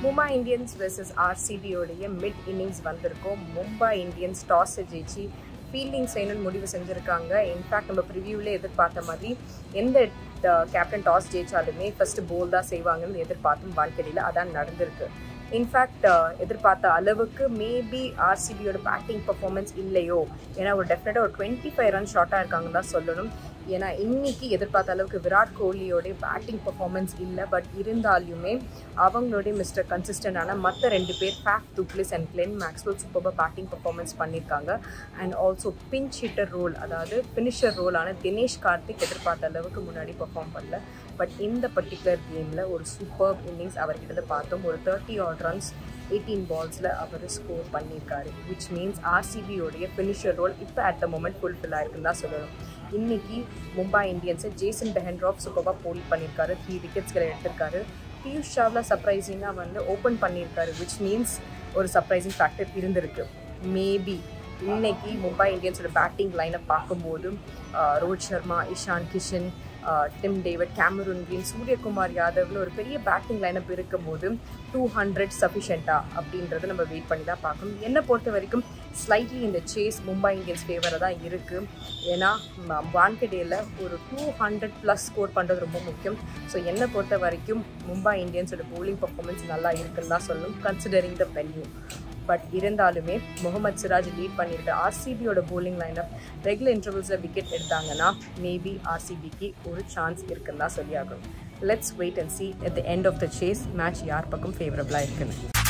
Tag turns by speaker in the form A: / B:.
A: Mumbai Indians versus RCB உடைய mid innings வந்திருக்கும். Mumbai Indians toss ஜெயிச்சு ஃபீல்டிங் செய்யணும்னு முடிவு செஞ்சுருக்காங்க. இன்ஃபேக்ட் நம்ம ப்ரிவியூவில் எதிர்பார்த்த மாதிரி எந்த கேப்டன் டாஸ் ஜெயிச்சாலுமே ஃபஸ்ட்டு போல் தான் செய்வாங்கன்னு எதிர்பார்த்தும் வாழ்க்கையில் அதான் நடந்திருக்கு. இன்ஃபேக்ட் எதிர்பார்த்த அளவுக்கு மேபி ஆர்சிபியோட பேட்டிங் பர்ஃபார்மன்ஸ் இல்லையோ, ஏன்னா ஒரு டெஃபினட்டாக ஒரு 25 ரன் ஷார்ட்டாக இருக்காங்கன்னு தான் சொல்லணும். ஏன்னா இன்னைக்கு எதிர்பார்த்த அளவுக்கு விராட் கோலியோடைய பேட்டிங் பர்ஃபார்மன்ஸ் இல்லை. பட் இருந்தாலுமே அவங்களுடைய மிஸ்டர் கன்சிஸ்டண்டான மற்ற 2 பேர் Faf du Plessis and Glenn Maxwell சூப்பராக பேட்டிங் பர்ஃபார்மன்ஸ் பண்ணியிருக்காங்க. And also pinch hitter role, அதாவது ஃபினிஷர் ரோலான தினேஷ் கார்த்திக் எதிர்பார்த்த அளவுக்கு முன்னாடி பர்ஃபார்ம் பண்ணல. பட் இந்த பர்டிகுலர் கேமில் ஒரு சூப்பர் இன்னிங்ஸ் அவர்கிட்ட பார்த்தோம். ஒரு 30 odd runs 18 balls அவர் ஸ்கோர் பண்ணியிருக்காரு. விச் மீன்ஸ் ஆர்சிபியோடைய ஃபினிஷர் ரோல் இப்போ அட் த மொமெண்ட் ஃபுல்ஃபில் ஆயிருக்குன்னு தான் சொல்லணும். இன்னைக்கு மும்பை இந்தியன்ஸை ஜேசன் பெஹன்ட்ராஃப் சூப்பராக போல் பண்ணியிருக்காரு. 3 விக்கெட்ஸ்களை எடுத்திருக்காரு. பியூஷ் சாவ்லா சர்ப்ரைசிங்காக ஓப்பன் பண்ணியிருக்காரு. விச் மீன்ஸ் ஒரு சர்ப்ரைசிங் ஃபேக்டர் இருந்திருக்கு. மேபி இன்னைக்கு மும்பை இந்தியன்ஸோட பேட்டிங் லைனை பார்க்கும்போது Rohit Sharma, Ishan Kishan, Tim David, Cameron Green, Suryakumar யாதவ்னு ஒரு பெரிய பேட்டிங் லைனப் இருக்கும் போது 200 சஃபிஷியண்டா அப்படின்றத நம்ம வெயிட் பண்ணி தான் பார்க்கணும். என்னை பொறுத்த வரைக்கும் ஸ்லைட்லி இந்த சேஸ் மும்பை இந்தியன்ஸ் ஃபேவராக தான் இருக்குது. ஏன்னா வான்கடேயில் ஒரு 200+ ஸ்கோர் பண்ணுறது ரொம்ப முக்கியம். ஸோ என்னை பொறுத்த வரைக்கும் மும்பை இந்தியன்ஸோட போலிங் பர்ஃபார்மன்ஸ் நல்லா இருக்குன்னு தான் சொல்லணும், கன்சிடரிங் த வென்யூ. பட் இருந்தாலுமே முகமது சிராஜ் லீட் பண்ணியிருக்க ஆர்சிபியோட போலிங் லைனப் ரெகுலர் இன்டர்வல்ஸில் விக்கெட் எடுத்தாங்கன்னா மேபி ஆர்சிபிக்கு ஒரு சான்ஸ் இருக்குன்னு தான் சொல்லி ஆகணும். Let's wait and see at the end of the chase match யார் பக்கம் ஃபேவரபிளாக இருக்குன்னு.